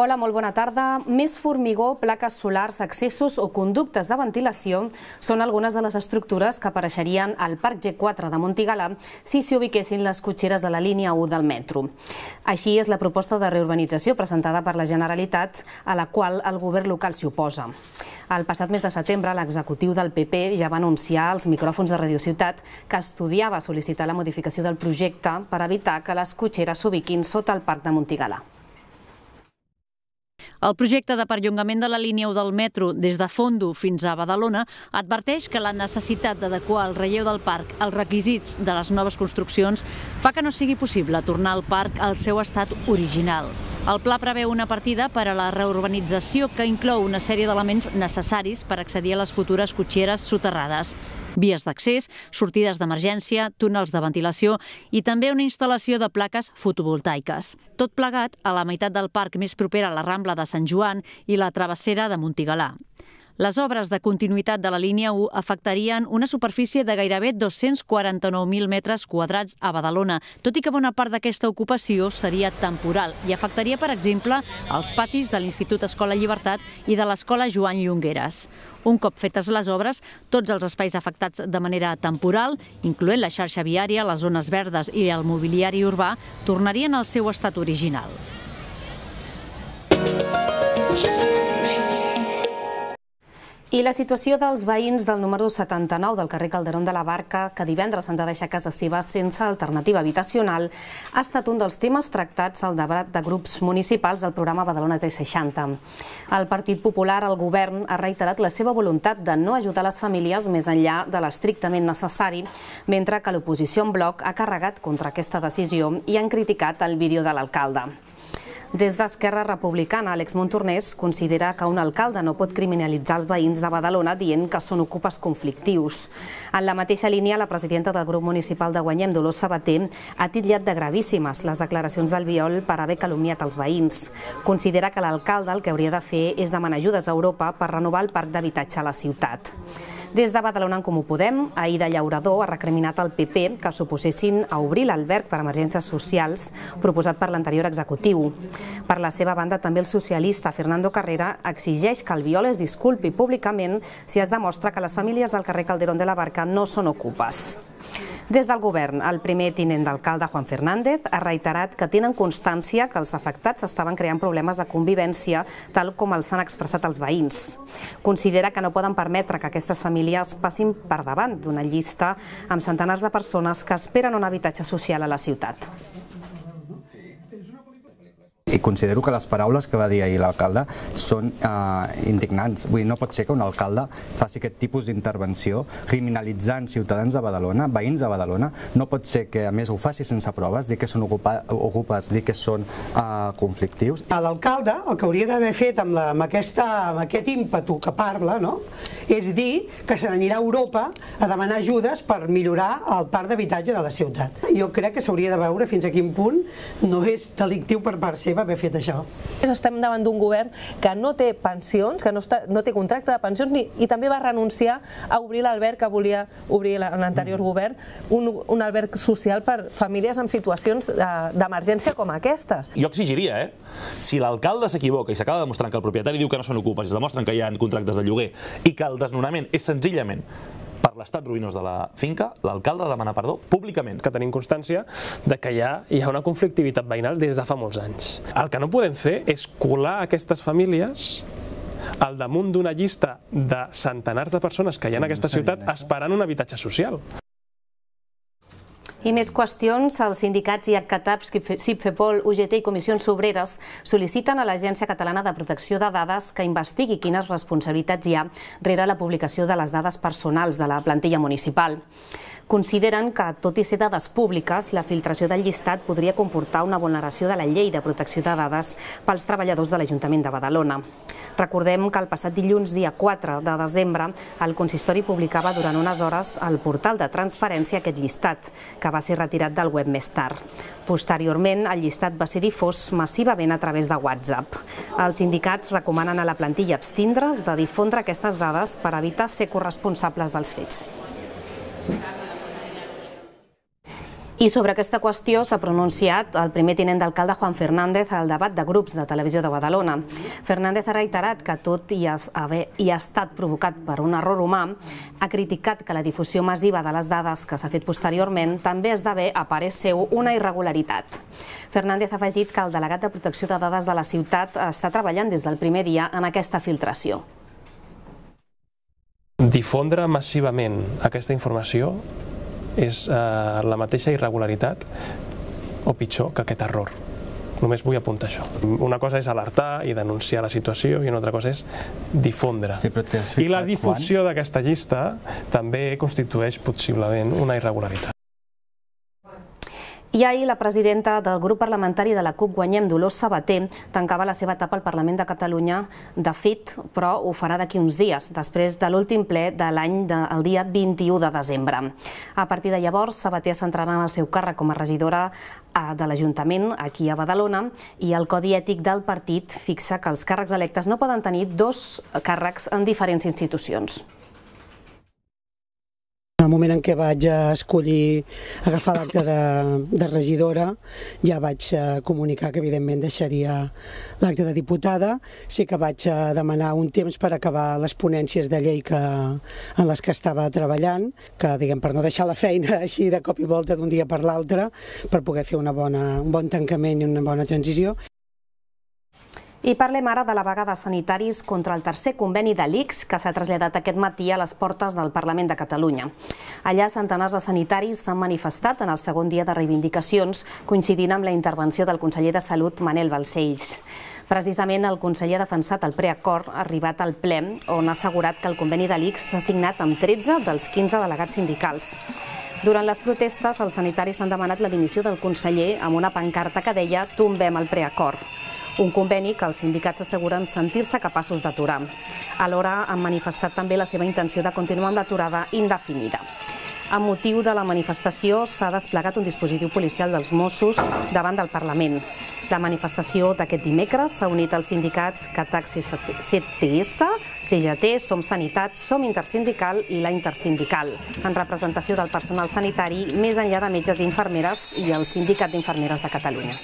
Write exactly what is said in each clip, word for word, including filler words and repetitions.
Hola, molt bona tarda. Més formigó, plaques solars, accessos o conductes de ventilació són algunes de les estructures que apareixerien al Parc G quatre de Montigalà si s'hi ubiquessin les cotxeres de la línia u del metro. Així és la proposta de reurbanització presentada per la Generalitat, a la qual el govern local s'hi oposa. El passat mes de setembre, l'executiu del P P ja va anunciar als micròfons de Radio Ciutat que estudiava sol·licitar la modificació del projecte per evitar que les cotxeres s'ubiquin sota el Parc de Montigalà. El projecte de perllongament de la línia u del metro des de Fondo fins a Badalona adverteix que la necessitat d'adequar el relleu del parc als requisits de les noves construccions fa que no sigui possible tornar el parc al seu estat original. El pla preveu una partida per a la reurbanització que inclou una sèrie d'elements necessaris per accedir a les futures cotxeres soterrades. Vies d'accés, sortides d'emergència, túnels de ventilació i també una instal·lació de plaques fotovoltaiques. Tot plegat a la meitat del parc més propera a la Rambla de Sant Joan i la travessera de Montigalà. Les obres de continuïtat de la línia u afectarien una superfície de gairebé dos-cents quaranta-nou mil metres quadrats a Badalona, tot i que bona part d'aquesta ocupació seria temporal i afectaria, per exemple, els patis de l'Institut Escola Llibertat i de l'Escola Joan Llongueras. Un cop fetes les obres, tots els espais afectats de manera temporal, incloent la xarxa viària, les zones verdes i el mobiliari urbà, tornarien al seu estat original. I la situació dels veïns del número setanta-nou del carrer Calderón de la Barca, que divendres han de deixar casa seva sense alternativa habitacional, ha estat un dels temes tractats al debat de grups municipals del programa Badalona tres seixanta. El Partit Popular, el govern, ha reiterat la seva voluntat de no ajudar les famílies més enllà de l'estrictament necessari, mentre que l'oposició en bloc ha carregat contra aquesta decisió i han criticat el vídeo de l'alcalde. Des d'Esquerra Republicana, Àlex Montornès considera que un alcalde no pot criminalitzar els veïns de Badalona dient que són ocupes conflictius. En la mateixa línia, la presidenta del grup municipal de Guanyem, Dolors Sabater, ha titllat de gravíssimes les declaracions d'Albiol per haver calumniat els veïns. Considera que l'alcalde el que hauria de fer és demanar ajudes a Europa per renovar el parc d'habitatge a la ciutat. Des de Badalona en Comú Podem, Aïda Llaurador ha recriminat al P P que s'oposessin a obrir l'alberg per a emergències socials proposat per l'anterior executiu. Per la seva banda, també el socialista Fernando Carrera exigeix que Albiol es disculpi públicament si es demostra que les famílies del carrer Calderón de la Barca no són ocupes. Des del govern, el primer tinent d'alcalde, Juan Fernández, ha reiterat que tenen constància que els afectats estaven creant problemes de convivència, tal com els han expressat els veïns. Considera que no poden permetre que aquestes famílies passin per davant d'una llista amb centenars de persones que esperen un habitatge social a la ciutat. I considero que les paraules que va dir ahir l'alcalde són eh, indignants. Vull dir, no pot ser que un alcalde faci aquest tipus d'intervenció criminalitzant ciutadans de Badalona, veïns de Badalona. No pot ser que a més ho faci sense proves, dir que són ocupes, dir que són eh, conflictius. L'alcalde el que hauria d'haver fet amb, la, amb, aquesta, amb aquest ímpetu que parla, no? És dir que se n'anirà a Europa a demanar ajudes per millorar el parc d'habitatge de la ciutat. Jo crec que s'hauria de veure fins a quin punt no és delictiu per part seva haver fet això. Estem davant d'un govern que no té pensions, que no, està, no té contracte de pensions ni, i també va renunciar a obrir l'alberg que volia obrir l'anterior govern, un, un alberg social per famílies en situacions d'emergència com aquesta. Jo exigiria, eh? Si l'alcalde s'equivoca i s'acaba demostrant que el propietari diu que no són ocupes i es demostren que hi ha contractes de lloguer i que el desnonament és senzillament per l'estat ruïnós de la finca, l'alcalde ha de demanar perdó públicament. Que tenim constància de que hi ha, hi ha una conflictivitat veïnal des de fa molts anys. El que no podem fer és colar aquestes famílies al damunt d'una llista de centenars de persones que hi ha en aquesta ciutat esperant un habitatge social. I més qüestions, els sindicats i ACCATAPS, CIP-FEPOL, U G T i Comissions Obreres sol·liciten a l'Agència Catalana de Protecció de Dades que investigui quines responsabilitats hi ha rere la publicació de les dades personals de la plantilla municipal. Consideren que, tot i ser dades públiques, la filtració del llistat podria comportar una vulneració de la Llei de Protecció de Dades pels treballadors de l'Ajuntament de Badalona. Recordem que el passat dilluns, dia quatre de desembre, el consistori publicava durant unes hores al portal de transparència aquest llistat, que va ser retirat del web més tard. Posteriorment, el llistat va ser difós massivament a través de WhatsApp. Els sindicats recomanen a la plantilla abstindre's de difondre aquestes dades per evitar ser corresponsables dels fets. I sobre aquesta qüestió s'ha pronunciat el primer tinent d'alcalde Juan Fernández al debat de grups de Televisió de Badalona. Fernández ha reiterat que tot i ha estat provocat per un error humà, ha criticat que la difusió massiva de les dades que s'ha fet posteriorment també esdevé, a parer seu, una irregularitat. Fernández ha afegit que el delegat de protecció de dades de la ciutat està treballant des del primer dia en aquesta filtració. Difondre massivament aquesta informació és la mateixa irregularitat o pitjor que aquest error. Només vull apuntar això. Una cosa és alertar i denunciar la situació i una altra cosa és difondre. I la difusió d'aquesta llista també constitueix possiblement una irregularitat. I ahir la presidenta del grup parlamentari de la CUP Guanyem, Dolors Sabater, tancava la seva etapa al Parlament de Catalunya. De fet, però ho farà d'aquí uns dies, després de l'últim ple de l'any del dia vint-i-u de desembre. A partir de llavors, Sabater s'entrarà en el seu càrrec com a regidora de l'Ajuntament aquí a Badalona i el Codi Ètic del partit fixa que els càrrecs electes no poden tenir dos càrrecs en diferents institucions. En el moment en què vaig escollir agafar l'acte de regidora, ja vaig comunicar que evidentment deixaria l'acte de diputada. Sí que vaig demanar un temps per acabar les ponències de llei en les que estava treballant, que diguem per no deixar la feina així de cop i volta d'un dia per l'altre, per poder fer un bon tancament i una bona transició. I parlem ara de la vaga de sanitaris contra el tercer conveni de l'I C S que s'ha traslladat aquest matí a les portes del Parlament de Catalunya. Allà centenars de sanitaris s'han manifestat en el segon dia de reivindicacions, coincidint amb la intervenció del conseller de Salut, Manel Balcells. Precisament el conseller ha defensat el preacord arribat al ple, on ha assegurat que el conveni de l'I C S s'ha signat amb tretze dels quinze delegats sindicals. Durant les protestes, els sanitaris han demanat la dimissió del conseller amb una pancarta que deia «Tombem el preacord». Un conveni que els sindicats asseguren sentir-se capaços d'aturar. Alhora han manifestat també la seva intenció de continuar amb l'aturada indefinida. Amb motiu de la manifestació s'ha desplegat un dispositiu policial dels Mossos davant del Parlament. La manifestació d'aquest dimecres s'ha unit als sindicats Cataxi C T S, C G T, Som Sanitat, Som Intersindical i la Intersindical, en representació del personal sanitari més enllà de metges i infermeres i el Sindicat d'Infermeres de Catalunya.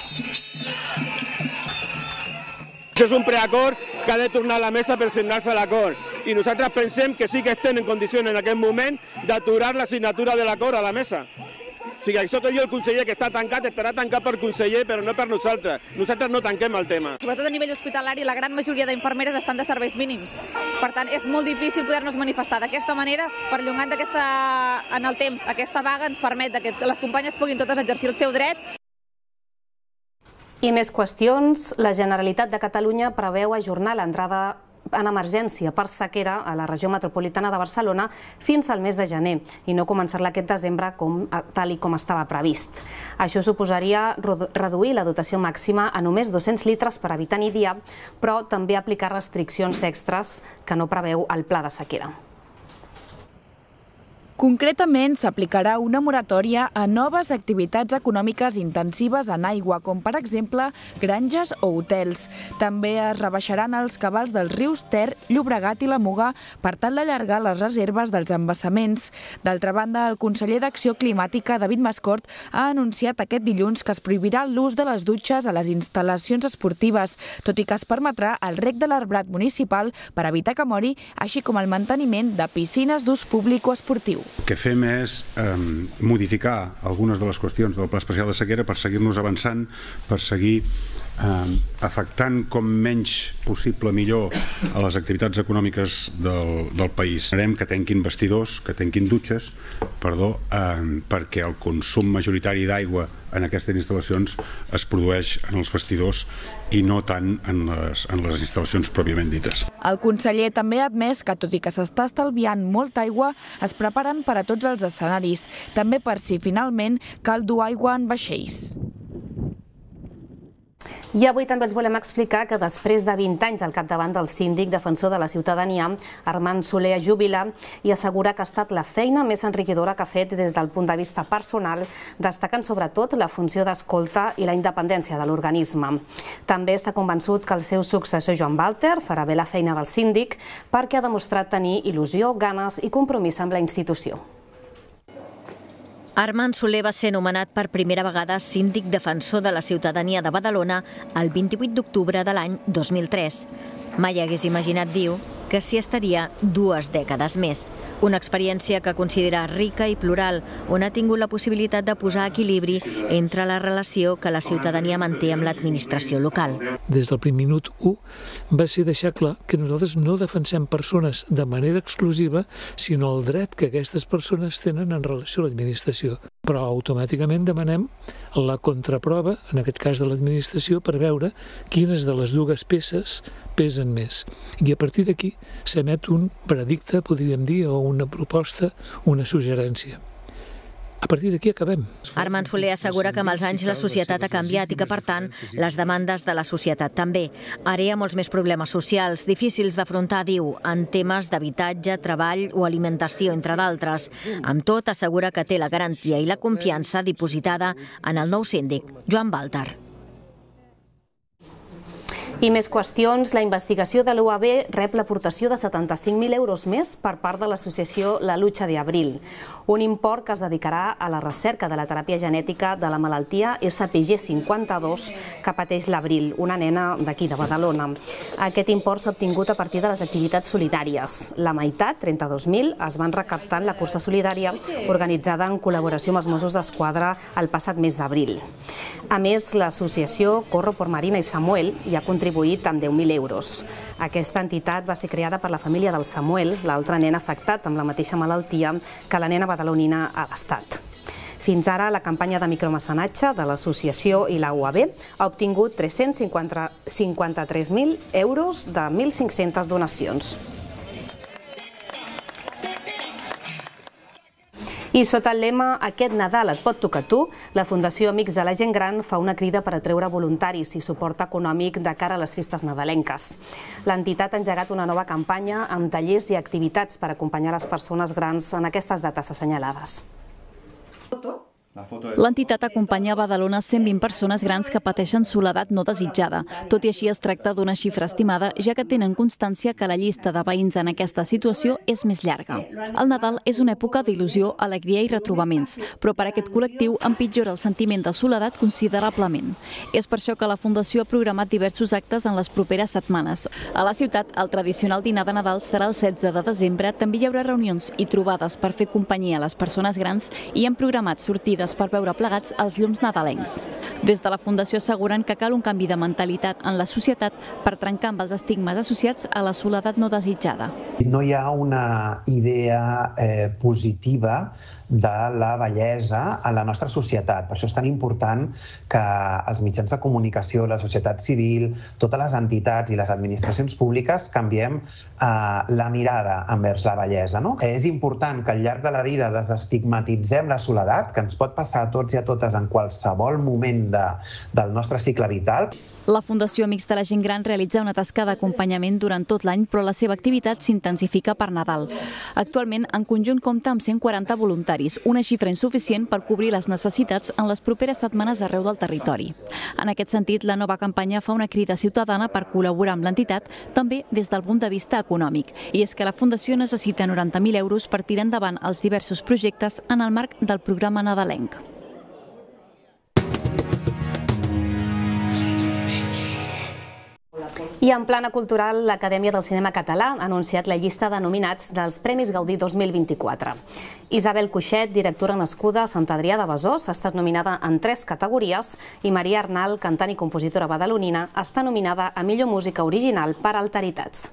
Això és un preacord que ha de tornar a la mesa per signar-se l'acord. I nosaltres pensem que sí que estem en condicions en aquest moment d'aturar la signatura de l'acord a la mesa. O sigui, això que diu el conseller que està tancat, estarà tancat per conseller, però no per nosaltres. Nosaltres no tanquem el tema. Sobretot a nivell hospitalari, la gran majoria d'infermeres estan de serveis mínims. Per tant, és molt difícil poder-nos manifestar d'aquesta manera, perllongant en el temps. Aquesta vaga ens permet que les companyes puguin totes exercir el seu dret. I més qüestions. La Generalitat de Catalunya preveu ajornar l'entrada en emergència per sequera a la regió metropolitana de Barcelona fins al mes de gener i no començar-la aquest desembre tal com estava previst. Això suposaria reduir la dotació màxima a només dos-cents litres per habitant i dia, però també aplicar restriccions extres que no preveu el pla de sequera. Concretament, s'aplicarà una moratòria a noves activitats econòmiques intensives en aigua, com per exemple granges o hotels. També es rebaixaran els cabals dels rius Ter, Llobregat i la Muga per tal d'allargar les reserves dels embassaments. D'altra banda, el conseller d'Acció Climàtica, David Mascort, ha anunciat aquest dilluns que es prohibirà l'ús de les dutxes a les instal·lacions esportives, tot i que es permetrà el rec de l'arbrat municipal per evitar que mori, així com el manteniment de piscines d'ús públic o esportiu. El que fem és eh, modificar algunes de les qüestions del Pla Especial de Sequera per seguir-nos avançant, per seguir eh, afectant com menys possible millor a les activitats econòmiques del, del país. Farem que tanquin vestidors, que tanquin dutxes, perdó, eh, perquè el consum majoritari d'aigua en aquestes instal·lacions es produeix en els vestidors i no tant en les, en les instal·lacions pròpiament dites. El conseller també ha admès que, tot i que s'està estalviant molta aigua, es preparen per a tots els escenaris, també per si finalment cal dur aigua en vaixells. I avui també els volem explicar que després de vint anys al capdavant del síndic defensor de la ciutadania, Armand Soler es jubila i assegura que ha estat la feina més enriquidora que ha fet des del punt de vista personal, destacant sobretot la funció d'escolta i la independència de l'organisme. També està convençut que el seu successor Joan Walter farà bé la feina del síndic perquè ha demostrat tenir il·lusió, ganes i compromís amb la institució. Armand Soler va ser nomenat per primera vegada síndic defensor de la ciutadania de Badalona el vint-i-vuit d'octubre de l'any dos mil tres. Mai hagués imaginat, diu, que s'hi estaria dues dècades més. Una experiència que considera rica i plural, on ha tingut la possibilitat de posar equilibri entre la relació que la ciutadania manté amb l'administració local. Des del primer minut u va ser deixar clar que nosaltres no defensem persones de manera exclusiva, sinó el dret que aquestes persones tenen en relació a l'administració. Però automàticament demanem la contraprova, en aquest cas de l'administració, per veure quines de les dues peces pesen més. I a partir d'aquí s'emet un veredicte, podríem dir, o una proposta, una suggerència. A partir d'aquí acabem. Armand Soler assegura que amb els anys la societat ha canviat i que, per tant, les demandes de la societat també. Ara hi ha molts més problemes socials, difícils d'afrontar, diu, en temes d'habitatge, treball o alimentació, entre d'altres. Amb tot, assegura que té la garantia i la confiança dipositada en el nou síndic, Joan Baltar. I més qüestions. La investigació de l'U A B rep l'aportació de setanta-cinc mil euros més per part de l'associació La Lucha de Abril, un import que es dedicarà a la recerca de la teràpia genètica de la malaltia S P G cinquanta-dos que pateix l'Abril, una nena d'aquí de Badalona. Aquest import s'ha obtingut a partir de les activitats solidàries. La meitat, trenta-dos mil, es van recaptar en la cursa solidària organitzada en col·laboració amb els Mossos d'Esquadra el passat mes d'abril. A més, l'associació Corro por Marina i Samuel hi ha contribuït amb deu mil euros. Aquesta entitat va ser creada per la família del Samuel, l'altre nen afectat amb la mateixa malaltia que la nena badalonina a l'Estat. Fins ara, la campanya de micromecenatge de l'associació i la U A B ha obtingut tres-cents cinquanta-tres mil euros de mil cinc-centes donacions. I sota el lema "Aquest Nadal et pot tocar tu", la Fundació Amics de la Gent Gran fa una crida per atreure voluntaris i suport econòmic de cara a les festes nadalenques. L'entitat ha engegat una nova campanya amb tallers i activitats per acompanyar les persones grans en aquestes dates assenyalades. L'entitat acompanya a Badalona cent vint persones grans que pateixen soledat no desitjada. Tot i així es tracta d'una xifra estimada, ja que tenen constància que la llista de veïns en aquesta situació és més llarga. El Nadal és una època d'il·lusió, alegria i retrobaments, però per a aquest col·lectiu empitjora el sentiment de soledat considerablement. És per això que la Fundació ha programat diversos actes en les properes setmanes. A la ciutat, el tradicional dinar de Nadal serà el setze de desembre. També hi haurà reunions i trobades per fer companyia a les persones grans i han programat sortides per veure plegats els llums nadalencs. Des de la Fundació asseguren que cal un canvi de mentalitat en la societat per trencar amb els estigmes associats a la soledat no desitjada. No hi ha una idea eh, positiva de la bellesa a la nostra societat. Per això és tan important que els mitjans de comunicació, la societat civil, totes les entitats i les administracions públiques canviem eh, la mirada envers la bellesa. No? És important que al llarg de la vida desestigmatitzem la soledat, que ens pot passar a tots i a totes en qualsevol moment de, del nostre cicle vital. La Fundació Amics de la Gent Gran realitza una tasca d'acompanyament durant tot l'any, però la seva activitat s'intensifica per Nadal. Actualment, en conjunt compta amb cent quaranta voluntaris, una xifra insuficient per cobrir les necessitats en les properes setmanes arreu del territori. En aquest sentit, la nova campanya fa una crida ciutadana per col·laborar amb l'entitat, també des del punt de vista econòmic. I és que la Fundació necessita noranta mil euros per tirar endavant els diversos projectes en el marc del programa nadalenc. I en plana cultural, l'Acadèmia del Cinema Català ha anunciat la llista de nominats dels Premis Gaudí dos mil vint-i-quatre. Isabel Cuixet, directora nascuda a Sant Adrià de Besòs, ha estat nominada en tres categories i Maria Arnal, cantant i compositora badalonina, està nominada a millor música original per Alteritats.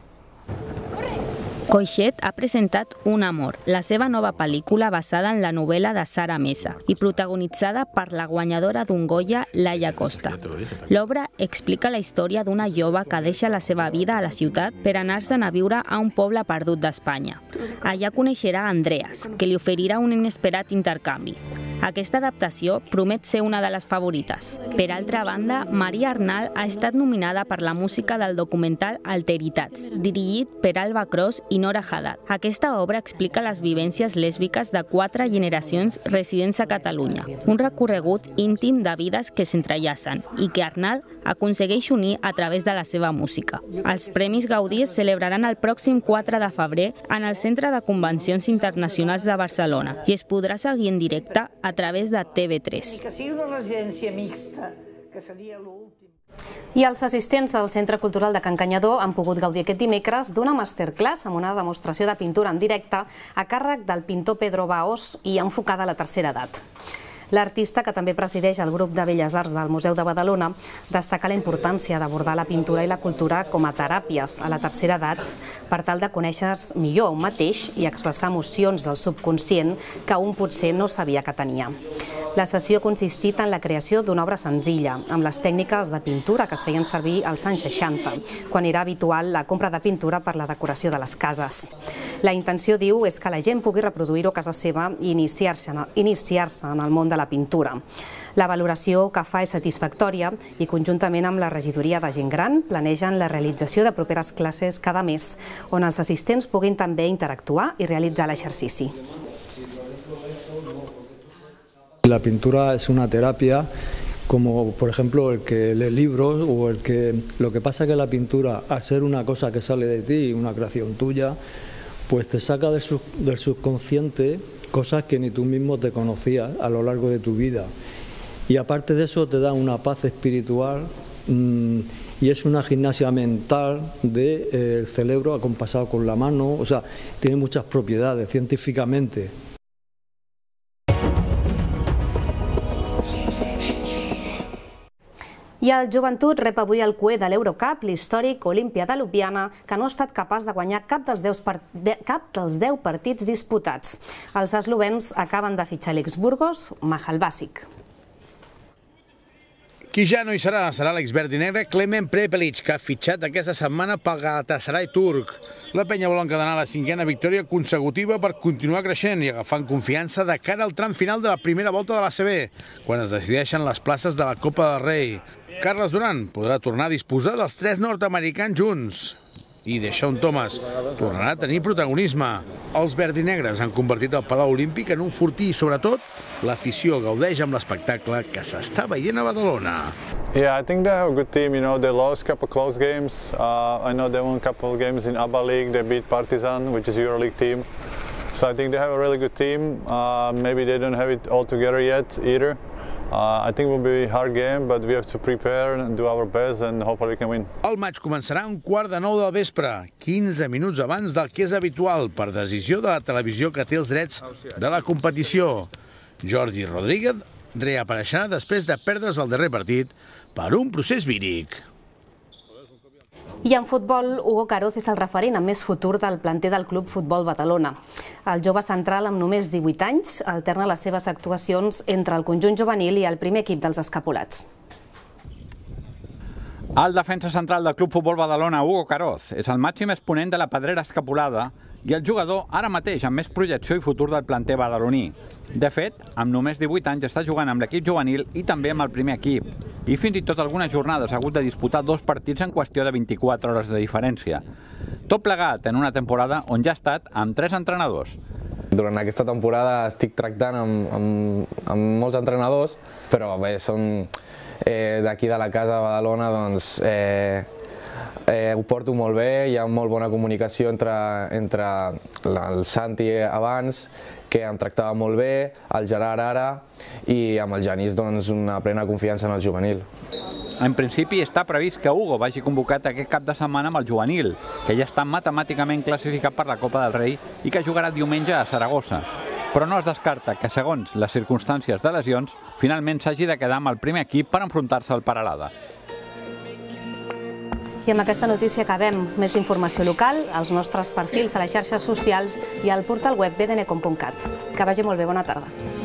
Cuixet ha presentat Un amor, la seva nova pel·lícula basada en la novel·la de Sara Mesa i protagonitzada per la guanyadora d'un Goya, Laia Costa. L'obra explica la història d'una jove que deixa la seva vida a la ciutat per anar-se'n a viure a un poble perdut d'Espanya. Allà coneixerà Andreas, que li oferirà un inesperat intercanvi. Aquesta adaptació promet ser una de les favorites. Per altra banda, Maria Arnal ha estat nominada per la música del documental Alteritats, dirigit per Alba Cros i Nora Haddad. Aquesta obra explica les vivències lèsbiques de quatre generacions residents a Catalunya, un recorregut íntim de vides que s'entrellacen i que Arnal aconsegueix unir a través de la seva música. Els Premis Gaudí es celebraran el pròxim quatre de febrer en el Centre de Convencions Internacionals de Barcelona i es podrà seguir en directe a través de T V tres. Que sigui una residència mixta, que seria l'últim. I els assistents al Centre Cultural de Can Canyadó han pogut gaudir aquest dimecres d'una masterclass amb una demostració de pintura en directe a càrrec del pintor Pedro Baos i enfocada a la tercera edat. L'artista, que també presideix el grup de Belles Arts del Museu de Badalona, destaca la importància d'abordar la pintura i la cultura com a teràpies a la tercera edat per tal de conèixer millor un mateix i expressar emocions del subconscient que un potser no sabia que tenia. La sessió ha consistit en la creació d'una obra senzilla, amb les tècniques de pintura que es feien servir als anys seixanta, quan era habitual la compra de pintura per la decoració de les cases. La intenció, diu, és que la gent pugui reproduir-ho a casa seva i iniciar-se iniciar-se en el món de la pintura. La valoració que fa és satisfactòria i, conjuntament amb la regidoria de gent gran, planegen la realització de properes classes cada mes, on els assistents puguin també interactuar i realitzar l'exercici. La pintura es una terapia, como por ejemplo el que lee libros o el que... Lo que pasa es que la pintura, al ser una cosa que sale de ti, una creación tuya, pues te saca del, sub, del subconsciente cosas que ni tú mismo te conocías a lo largo de tu vida. Y aparte de eso te da una paz espiritual mmm, y es una gimnasia mental del eh, cerebro acompasado con la mano, o sea, tiene muchas propiedades científicamente. I el Joventut rep avui el cué de l'Eurocup, l'històric Olimpia de Ljubljana, que no ha estat capaç de guanyar cap dels deu partits disputats. Els eslovens acaben de fitxar l'ex Burgos, Mahal Basic. Qui ja no hi serà, serà l'exverd i negre Klemen Prepelic, que ha fitxat aquesta setmana pel Galatasaray turc. La penya vol encadenar la cinquena victòria consecutiva per continuar creixent i agafant confiança de cara al tram final de la primera volta de l'A C B, quan es decideixen les places de la Copa del Rei. Carles Duran podrà tornar a disposar dels tres nord-americans junts. I Deschamps Thomas tornarà a tenir protagonisme. Els verdinegres han convertit el Palau Olímpic en un fortí i, sobretot, l'afició gaudeix amb l'espectacle que s'està veient a Badalona. Yeah, I think they have a good team. You know, they lost a couple close games. Uh, I know they won a couple of games in A B A League. They beat Partizan, which is a EuroLeague team. So I think they have a really good team. Uh, maybe they don't have it all together yet either. Uh, I think it will be a hard game, but we have to prepare and do our best and hopefully we can win. El maig començarà a un quart de nou del vespre, quinze minuts abans del que és habitual, per decisió de la televisió que té els drets de la competició. Jordi Rodríguez reapareixerà després de perdre's el darrer partit per un procés víric. I en futbol, Hugo Caroz és el referent amb més futur del planter del Club Futbol Badalona. El jove central, amb només divuit anys, alterna les seves actuacions entre el conjunt juvenil i el primer equip dels escapulats. El defensa central del Club Futbol Badalona, Hugo Caroz, és el màxim exponent de la pedrera escapulada i el jugador ara mateix amb més projecció i futur del planter badaloní. De fet, amb només divuit anys està jugant amb l'equip juvenil i també amb el primer equip. I fins i tot algunes jornades ha hagut de disputar dos partits en qüestió de vint-i-quatre hores de diferència. Tot plegat en una temporada on ja ha estat amb tres entrenadors. Durant aquesta temporada estic tractant amb, amb, amb molts entrenadors, però bé, són eh, d'aquí de la casa de Badalona, doncs eh, eh, ho porto molt bé, hi ha molt bona comunicació entre, entre el Santi abans, que em tractava molt bé, el Gerard ara, i amb el Genís doncs, una plena confiança en el juvenil. En principi està previst que Hugo vagi convocat aquest cap de setmana amb el juvenil, que ja està matemàticament classificat per la Copa del Rei i que jugarà diumenge a Saragossa. Però no es descarta que, segons les circumstàncies de lesions, finalment s'hagi de quedar amb el primer equip per enfrontar-se al Peralada. I amb aquesta notícia acabem. Més informació local, als nostres perfils a les xarxes socials i al portal web b d n com punt cat. Que vagi molt bé, bona tarda.